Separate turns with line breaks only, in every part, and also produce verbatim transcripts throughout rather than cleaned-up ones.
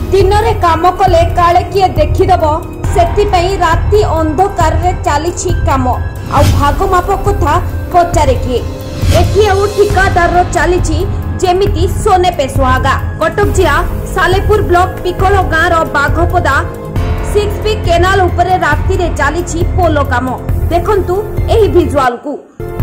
दिन में काम कले काले किए देखीदेव से राति अंधकार रे चली कम आ भाग माप कथा पचारे किए एठी आउ ठिकादार चली जेमिति सोने पे सुहागा। कटक जिला सालेपुर ब्लॉक पिकोलो गाँव बाघपदा सिक्स पी केनाल उपरे राति रे चली पोलो काम देखंतु एही विजुअल को।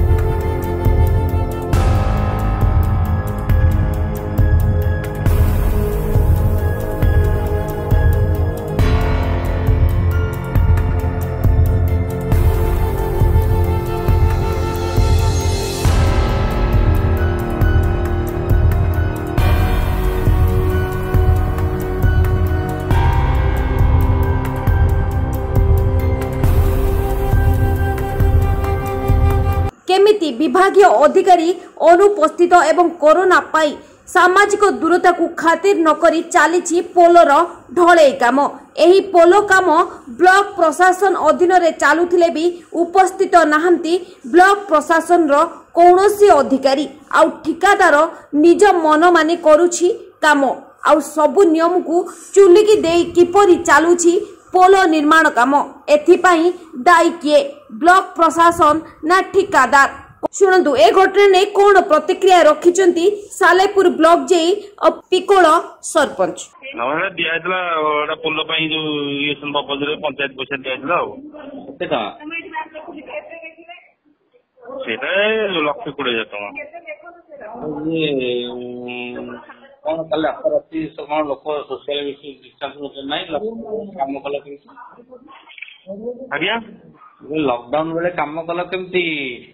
केमिति विभागीय अधिकारी अनुपस्थित एवं कोरोना पाई सामाजिक दूरता को खातिर नकरी चली पोलर ढले काम। एही पोलो काम ब्लॉक प्रशासन अधीन रे चालुथिले भी उपस्थित नाहंती ब्लॉक प्रशासन रो कौनसी अधिकारी आउ ठिकादार निज मन माने करूछि काम आउ सबु नियम को चुलिकी देई किपरि चालुछि पोलो निर्माण काम। एथिपाई दायी किए ब्लॉक प्रशासन ना ठिकादार। शुणु ए घटना ने कौन प्रतिक्रिया रखिचंती सालेपुर ब्लॉक जे पिकोल सरपंच।
नवरा दियाला ओडा पोलो पई जो ये संभव बजरे पंचायत पैसा दियाला हो केता सेटा लक्ष्य कोड़े जातो ये कौन कल राति समान लोक सोशल डिस्टेंस नहीं काम कला के आज्ञा लॉकडाउन बेले काम कला केमती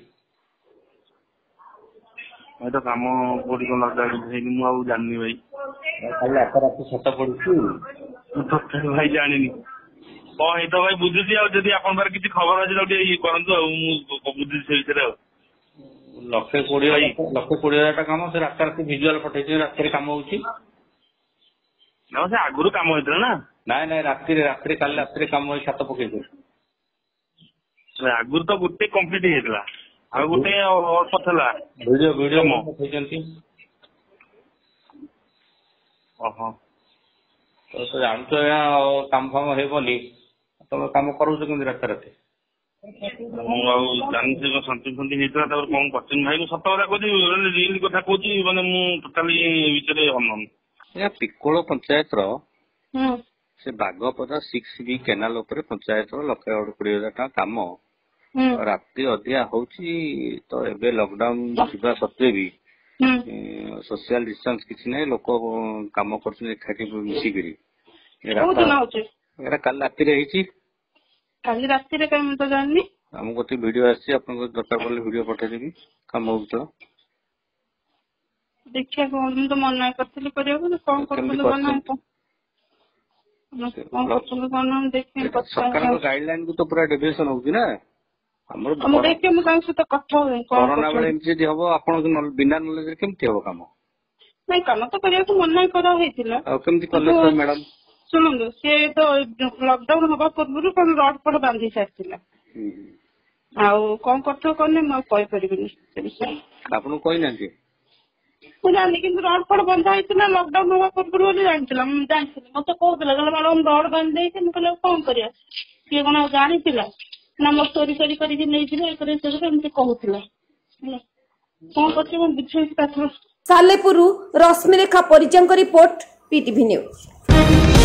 मैं तो काम कोडी को लॉकडाउन हेनी मु आउ जाननी भाई कल राति सत पड़छु तो भाई जानिनी को हे तो भाई बुझुती आ जदी आपन बार किछि खबर अछि तो ये करंतु आ मु बुझि से विषय लक्ष्य कोड़ी लक्ष्य कोड़ी टा काम से रात रात विजुअल पठे रात काम होउछि ना से आगुरु काम होइतला ना नाय नाय रात रात काल रात काम होई छात पके आगुरु तो गुटे कंप्लीट हेतला आ गुटे अल्प थला वीडियो वीडियो मो पठेजंती ओहो तो से जानतो या काम काम हेबोली तो काम करू जे रात रात जानते संतुष्ट होता कौन क्वेश्चन भाई सत कथा कहूँ रियल कथा कहूँ माने टोटाली विषय अनन पिकोल पंचायत से बाघपदा सिक्स बी केनाल उपर पंचायत लक्ष कोड़े हजार टाँग काम राति अधिया होची तो एबे लॉकडाउन थिबा सत्वे भी सोशल डिस्टेंस किछि नै लोक काम करछन एखाटी मिसी करी एरा काल राति रे हिची काली राति रे काम तो जाननी हम गोटे वीडियो आसी आपन को दरकार पड़ले वीडियो पठा देबी काम होउतो देखिया कोन तो मन नै करथली करियो कोन करथली बना तो कोन करथली कोन हम देखि सरकार को गाइडलाइन को तो पूरा डेविएशन होउची ना हमर हम देखि हम काहे से तो कथा होय कोरोना बेले एमसी दी हबो आपन बिना नॉलेज केमति हबो काम नै काम तो करियो तो मन नै करा हेतिला आ केमति करले मैडम शुणु सी तो लॉकडाउन हवा पूर्व कौन रड फड बांधी सारी कौन कर जानी कि रड फड बंधा होता लॉकडाउन हवा पूर्व जानी जानी मत कहला मैडम रड बांधी मुझे कौन कर सी कौन जानी ना मो चोरी चोरी करमती कहला कौन कर बुझे।
सालेपुर रश्मिरेखा परिजन रिपोर्ट पीटीवी न्यूज।